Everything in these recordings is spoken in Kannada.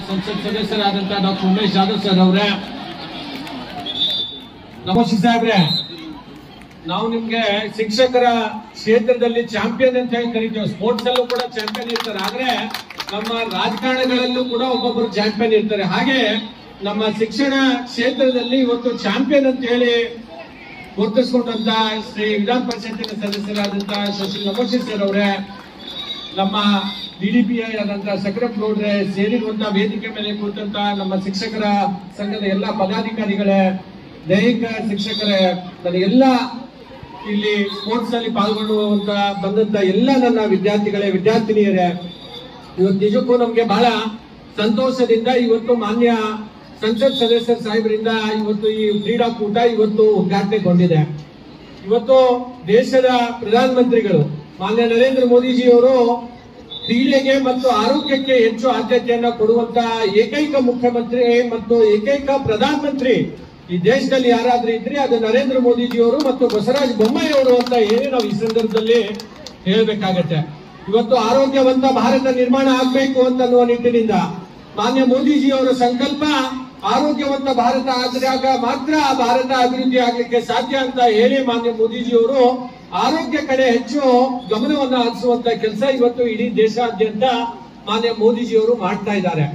ಸಂಸತ್ ಸದಸ್ಯರಾದಂತಹ ಡಾಕ್ಟರ್ ಉಮೇಶ್ ಜಾಧವ್ ಸರ್ ಅವರೇ, ನಮಸ್ತೆ ಸಾಹೇಬ್ರೆ. ನಾವು ನಿಮ್ಗೆ ಶಿಕ್ಷಕರ ಕ್ಷೇತ್ರದಲ್ಲಿ ಚಾಂಪಿಯನ್ ಅಂತ ಹೇಳಿ ಕರಿತೀವಿ. ಸ್ಪೋರ್ಟ್ಸ್ ಅಲ್ಲೂ ಕೂಡ ಚಾಂಪಿಯನ್ ಇರ್ತಾರೆ, ಆದ್ರೆ ನಮ್ಮ ರಾಜಕಾರಣಗಳಲ್ಲೂ ಕೂಡ ಒಬ್ಬೊಬ್ಬರು ಚಾಂಪಿಯನ್ ಇರ್ತಾರೆ. ಹಾಗೆ ನಮ್ಮ ಶಿಕ್ಷಣ ಕ್ಷೇತ್ರದಲ್ಲಿ ಇವತ್ತು ಚಾಂಪಿಯನ್ ಅಂತ ಹೇಳಿ ಗುರುತಿಸಿಕೊಂಡಂತ ಶ್ರೀ ವಿಧಾನ ಪರಿಷತ್ತಿನ ಸದಸ್ಯರಾದಂತಹ ಶ್ರೀ ನಮೋಶಿ ಸರ್ ಅವರೇ, ನಮ್ಮ DDPI ಆದಂತಹ ಸಕ್ರಪ್ ಗೌಡ್ರೆ, ಸೇರಿರುವಂತಹ ವೇದಿಕೆ ಮೇಲೆ ಕುಳಿತಂತ ನಮ್ಮ ಶಿಕ್ಷಕರ ಸಂಘದ ಎಲ್ಲ ಪದಾಧಿಕಾರಿಗಳೇ, ದೈಹಿಕ ಶಿಕ್ಷಕರೇ, ನನಗೆಲ್ಲ ಇಲ್ಲಿ ಸ್ಪೋರ್ಟ್ಸ್ ಅಲ್ಲಿ ಪಾಲ್ಗೊಳ್ಳುವಂತ ಬಂದಂತ ಎಲ್ಲ ನನ್ನ ವಿದ್ಯಾರ್ಥಿಗಳೇ, ವಿದ್ಯಾರ್ಥಿನಿಯರೇ, ಇವತ್ತು ನಿಜಕ್ಕೂ ನಮ್ಗೆ ಬಹಳ ಸಂತೋಷದಿಂದ ಇವತ್ತು ಮಾನ್ಯ ಸಂಸತ್ ಸದಸ್ಯರ ಸಾಹೇಬರಿಂದ ಇವತ್ತು ಈ ಕ್ರೀಡಾಕೂಟ ಇವತ್ತು ಉದ್ಘಾಟನೆಗೊಂಡಿದೆ. ಇವತ್ತು ದೇಶದ ಪ್ರಧಾನಮಂತ್ರಿಗಳು ಮಾನ್ಯ ನರೇಂದ್ರ ಮೋದಿಜಿಯವರು ಕ್ರೀಡೆಗೆ ಮತ್ತು ಆರೋಗ್ಯಕ್ಕೆ ಹೆಚ್ಚು ಆದ್ಯತೆಯನ್ನ ಕೊಡುವಂತ ಏಕೈಕ ಮುಖ್ಯಮಂತ್ರಿ ಮತ್ತು ಏಕೈಕ ಪ್ರಧಾನಮಂತ್ರಿ ಈ ದೇಶದಲ್ಲಿ ಯಾರಾದ್ರೂ ಇದ್ರೆ ಅದು ನರೇಂದ್ರ ಮೋದಿಜಿಯವರು ಮತ್ತು ಬಸವರಾಜ ಬೊಮ್ಮಾಯಿ ಅವರು ಅಂತ ಹೇಳಿ ನಾವು ಈ ಸಂದರ್ಭದಲ್ಲಿ ಹೇಳ್ಬೇಕಾಗತ್ತೆ. ಇವತ್ತು ಆರೋಗ್ಯವಂತ ಭಾರತ ನಿರ್ಮಾಣ ಆಗ್ಬೇಕು ಅಂತ ಅನ್ನುವ ನಿಟ್ಟಿನಿಂದ ಮಾನ್ಯ ಮೋದಿಜಿಯವರ ಸಂಕಲ್ಪ ಆರೋಗ್ಯವಂತ ಭಾರತ ಆದಾಗ ಮಾತ್ರ ಭಾರತ ಅಭಿವೃದ್ಧಿ ಆಗ್ಲಿಕ್ಕೆ ಸಾಧ್ಯ ಅಂತ ಹೇಳಿ ಮಾನ್ಯ ಮೋದಿಜಿಯವರು ಆರೋಗ್ಯ ಕಡೆ ಹೆಚ್ಚು ಗಮನವನ್ನು ಹರಿಸುವಂತ ಕೆಲಸ ಇವತ್ತು ಇಡೀ ದೇಶಾದ್ಯಂತ ಮಾನ್ಯ ಮೋದಿಜಿಯವರು ಮಾಡ್ತಾ ಇದ್ದಾರೆ.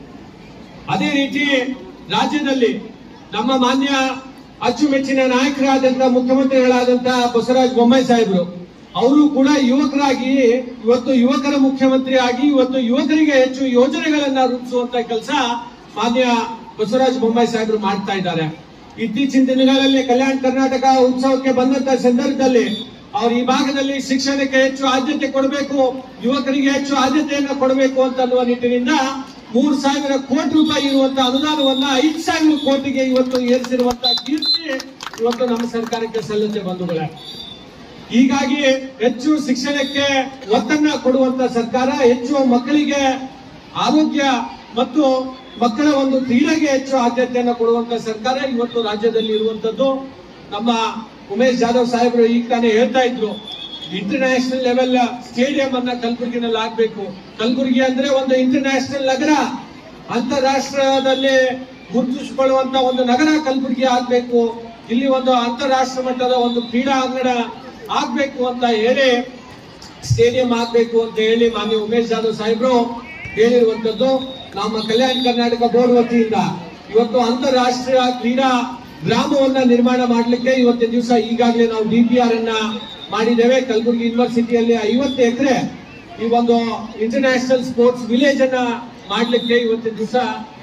ಅದೇ ರೀತಿ ರಾಜ್ಯದಲ್ಲಿ ನಮ್ಮ ಮಾನ್ಯ ಅಚ್ಚುಮೆಚ್ಚಿನ ನಾಯಕರಾದಂತಹ ಮುಖ್ಯಮಂತ್ರಿಗಳಾದಂತಹ ಬಸವರಾಜ ಬೊಮ್ಮಾಯಿ ಸಾಹೇಬರು ಅವರು ಕೂಡ ಯುವಕರಾಗಿ ಇವತ್ತು ಯುವಕರ ಮುಖ್ಯಮಂತ್ರಿ ಆಗಿ ಇವತ್ತು ಯುವಕರಿಗೆ ಹೆಚ್ಚು ಯೋಜನೆಗಳನ್ನ ರೂಪಿಸುವಂತ ಕೆಲಸ ಮಾನ್ಯ ಬಸವರಾಜ ಬೊಮ್ಮಾಯಿ ಸಾಹೇಬರು ಮಾಡ್ತಾ ಇದ್ದಾರೆ. ಇತ್ತೀಚಿನ ದಿನಗಳಲ್ಲಿ ಕಲ್ಯಾಣ ಕರ್ನಾಟಕ ಉತ್ಸವಕ್ಕೆ ಬಂದಂತ ಸಂದರ್ಭದಲ್ಲಿ ಅವರು ಈ ಭಾಗದಲ್ಲಿ ಶಿಕ್ಷಣಕ್ಕೆ ಹೆಚ್ಚು ಆದ್ಯತೆ ಕೊಡಬೇಕು, ಯುವಕರಿಗೆ ಹೆಚ್ಚು ಆದ್ಯತೆಯನ್ನು ಕೊಡಬೇಕು ಅಂತ ಅನ್ನುವ ನಿಟ್ಟಿನಿಂದ 3,000 ಕೋಟಿ ರೂಪಾಯಿ ಇರುವಂತಹ ಅನುದಾನವನ್ನ 5,000 ಕೋಟಿಗೆ ಇವತ್ತು ಏರಿಸಿರುವಂತಹ ಕೀರ್ತಿ ಇವತ್ತು ನಮ್ಮ ಸರ್ಕಾರಕ್ಕೆ ಸಲ್ಲುತ್ತೆ ಬಂಧುಗಳೇ. ಹೀಗಾಗಿ ಹೆಚ್ಚು ಶಿಕ್ಷಣಕ್ಕೆ ಒತ್ತನ್ನ ಕೊಡುವಂತ ಸರ್ಕಾರ, ಹೆಚ್ಚು ಮಕ್ಕಳಿಗೆ ಆರೋಗ್ಯ ಮತ್ತು ಮಕ್ಕಳ ಒಂದು ಕ್ರೀಡೆಗೆ ಹೆಚ್ಚು ಆದ್ಯತೆಯನ್ನು ಕೊಡುವಂತ ಸರ್ಕಾರ ಇವತ್ತು ರಾಜ್ಯದಲ್ಲಿ ಇರುವಂತದ್ದು. ನಮ್ಮ ಉಮೇಶ್ ಜಾಧವ್ ಸಾಹೇಬರು ಈಗ ತಾನೇ ಹೇಳ್ತಾ ಇದ್ರು, ಇಂಟರ್ನ್ಯಾಷನಲ್ ಲೆವೆಲ್ ಸ್ಟೇಡಿಯಂ ಅನ್ನ ಕಲಬುರಗಿನಲ್ಲಿ ಆಗ್ಬೇಕು. ಕಲಬುರಗಿ ಅಂದ್ರೆ ಒಂದು ಇಂಟರ್ನ್ಯಾಷನಲ್ ನಗರ, ಅಂತಾರಾಷ್ಟ್ರದಲ್ಲಿ ಗುರುತಿಸಿಕೊಳ್ಳುವಂತ ಒಂದು ನಗರ ಕಲಬುರಗಿ ಆಗ್ಬೇಕು. ಇಲ್ಲಿ ಒಂದು ಅಂತಾರಾಷ್ಟ್ರ ಮಟ್ಟದ ಒಂದು ಕ್ರೀಡಾ ಅಂಗಣ ಆಗ್ಬೇಕು ಅಂತ ಹೇಳಿ, ಸ್ಟೇಡಿಯಂ ಆಗ್ಬೇಕು ಅಂತ ಹೇಳಿ ಮಾನ್ಯ ಉಮೇಶ್ ಜಾಧವ್ ಸಾಹೇಬರು ಹೇಳಿರುವಂತದ್ದು. ನಮ್ಮ ಕಲ್ಯಾಣ ಕರ್ನಾಟಕ ಬೋರ್ಡ್ ವತಿಯಿಂದ ಇವತ್ತು ಅಂತಾರಾಷ್ಟ್ರೀಯ ಕ್ರೀಡಾ ಗ್ರಾಮವನ್ನ ನಿರ್ಮಾಣ ಮಾಡಲಿಕ್ಕೆ ಇವತ್ತಿನ ದಿವಸ ಈಗಾಗಲೇ ನಾವು DPR ಅನ್ನ ಮಾಡಿದ್ದೇವೆ. ಕಲಬುರಗಿ ಯೂನಿವರ್ಸಿಟಿಯಲ್ಲಿ 50 ಎಕರೆ ಈ ಒಂದು ಇಂಟರ್ನ್ಯಾಷನಲ್ ಸ್ಪೋರ್ಟ್ಸ್ ವಿಲೇಜ್ ಅನ್ನ ಮಾಡಲಿಕ್ಕೆ ಇವತ್ತಿನ ದಿವಸ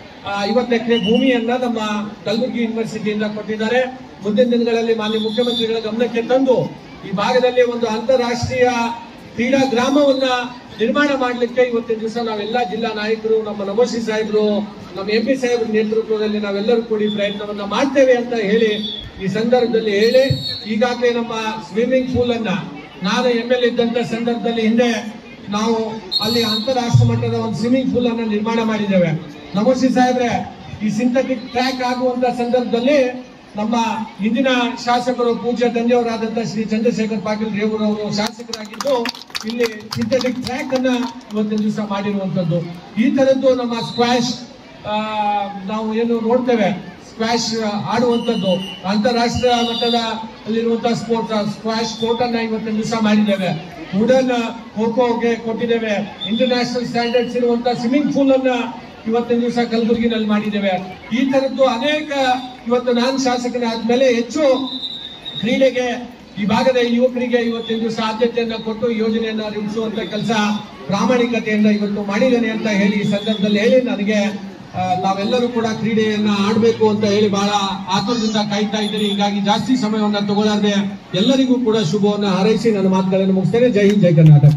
50 ಎಕರೆ ಭೂಮಿಯನ್ನ ನಮ್ಮ ಕಲಬುರಗಿ ಯೂನಿವರ್ಸಿಟಿಯಿಂದ ಕೊಟ್ಟಿದ್ದಾರೆ. ಮುಂದಿನ ದಿನಗಳಲ್ಲಿ ಮಾನ್ಯ ಮುಖ್ಯಮಂತ್ರಿಗಳ ಗಮನಕ್ಕೆ ತಂದು ಈ ಭಾಗದಲ್ಲಿ ಒಂದು ಅಂತಾರಾಷ್ಟ್ರೀಯ ಕ್ರೀಡಾ ಗ್ರಾಮವನ್ನ ನಿರ್ಮಾಣ ಮಾಡಲಿಕ್ಕೆ ಇವತ್ತಿನ ದಿವಸ ನಾವೆಲ್ಲ ಜಿಲ್ಲಾ ನಾಯಕರು, ನಮ್ಮ ನಮೋಶಿ ಸಾಹೇಬರು, ನಮ್ಮ MP ಸಾಹೇಬ್ರ ನೇತೃತ್ವದಲ್ಲಿ ನಾವೆಲ್ಲರೂ ಕೂಡಿ ಪ್ರಯತ್ನವನ್ನ ಮಾಡ್ತೇವೆ ಅಂತ ಹೇಳಿ ಈ ಸಂದರ್ಭದಲ್ಲಿ ಹೇಳಿ, ಈಗಾಗಲೇ ನಮ್ಮ ಸ್ವಿಮ್ಮಿಂಗ್ ಪೂಲ್ ಅನ್ನ ನಾನು ML ಇದ್ದಂತ ಸಂದರ್ಭದಲ್ಲಿ ಹಿಂದೆ ನಾವು ಅಲ್ಲಿ ಅಂತಾರಾಷ್ಟ್ರ ಮಟ್ಟದ ಒಂದು ಸ್ವಿಮ್ಮಿಂಗ್ ಪೂಲ್ ಅನ್ನ ನಿರ್ಮಾಣ ಮಾಡಿದ್ದೇವೆ. ನಮೋಶಿ ಸಾಹೇಬ್ರೆ, ಈ ಸಿಂಥೆಟಿಕ್ ಟ್ರ್ಯಾಕ್ ಆಗುವಂತ ಸಂದರ್ಭದಲ್ಲಿ ನಮ್ಮ ಹಿಂದಿನ ಶಾಸಕರು ಪೂಜ್ಯ ತಂದೆಯವರಾದಂತಹ ಶ್ರೀ ಚಂದ್ರಶೇಖರ್ ಪಾಟೀಲ್ ರೇವೂರವರು ಶಾಸಕರಾಗಿದ್ದು ಇಲ್ಲಿ ಸಿಂಥೆಟಿಕ್ ಟ್ರ್ಯಾಕ್ ಅನ್ನ ಇವತ್ತಿನ ದಿವಸ ಮಾಡಿರುವಂತದ್ದು. ಈ ತರದ್ದು ನಮ್ಮ ಸ್ಕ್ವಾಶ್ ನಾವು ಏನು ನೋಡ್ತೇವೆ, ಸ್ಕ್ವಾಶ್ ಆಡುವಂತದ್ದು ಅಂತಾರಾಷ್ಟ್ರೀಯ ಮಟ್ಟದ ಅಲ್ಲಿರುವಂತಹ ಸ್ಕ್ವಾಶ್ ಕೋರ್ಟ್ ಅನ್ನ ಇವತ್ತಿನ ದಿವಸ ಮಾಡಿದ್ದೇವೆ. ವುಡನ್ ಖೋಖೋಗೆ ಕೊಟ್ಟಿದ್ದೇವೆ. ಇಂಟರ್ನ್ಯಾಷನಲ್ ಸ್ಟ್ಯಾಂಡರ್ಡ್ಸ್ ಇರುವಂತಹ ಸ್ವಿಮ್ಮಿಂಗ್ ಪೂಲ್ ಅನ್ನ ಇವತ್ತಿನ ದಿವಸ ಕಲಬುರಗಿನಲ್ಲಿ ಮಾಡಿದ್ದೇವೆ. ಈ ತರದ್ದು ಅನೇಕ ಇವತ್ತು ನಾನು ಶಾಸಕನಾದ್ಮೇಲೆ ಹೆಚ್ಚು ಕ್ರೀಡೆಗೆ ಈ ಭಾಗದ ಯುವಕರಿಗೆ ಇವತ್ತಿನ ದಿವಸ ಆದ್ಯತೆಯನ್ನ ಕೊಟ್ಟು ಯೋಜನೆಯನ್ನ ರೂಪಿಸುವಂತ ಕೆಲಸ ಪ್ರಾಮಾಣಿಕತೆಯಿಂದ ಇವತ್ತು ಮಾಡಿದ್ದೇನೆ ಅಂತ ಹೇಳಿ ಈ ಸಂದರ್ಭದಲ್ಲಿ ಹೇಳಿ, ನನಗೆ ನಾವೆಲ್ಲರೂ ಕೂಡ ಕ್ರೀಡೆಯನ್ನ ಆಡಬೇಕು ಅಂತ ಹೇಳಿ ಬಹಳ ಆತುರದಿಂದ ಕಾಯ್ತಾ ಇದ್ದೀನಿ. ಹೀಗಾಗಿ ಜಾಸ್ತಿ ಸಮಯವನ್ನ ತಗೊಳ್ಳಾರ್ದೆ ಎಲ್ಲರಿಗೂ ಕೂಡ ಶುಭವನ್ನ ಹಾರೈಸಿ ನನ್ನ ಮಾತುಗಳನ್ನು ಮುಗಿಸ್ತೇನೆ. ಜೈ ಹಿಂದ್, ಜೈ ಕರ್ನಾಟಕ.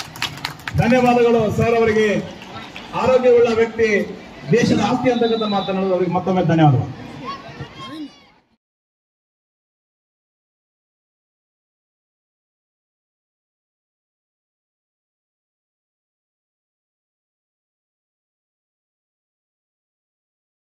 ಧನ್ಯವಾದಗಳು ಸರ್ ಅವರಿಗೆ. ಆರೋಗ್ಯವುಳ್ಳ ವ್ಯಕ್ತಿ ದೇಶದ ಆಸ್ತಿ ಅಂತಕ್ಕಂಥ ಮಾತನಾಡೋದು ಅವರಿಗೆ ಮತ್ತೊಮ್ಮೆ ಧನ್ಯವಾದಗಳು.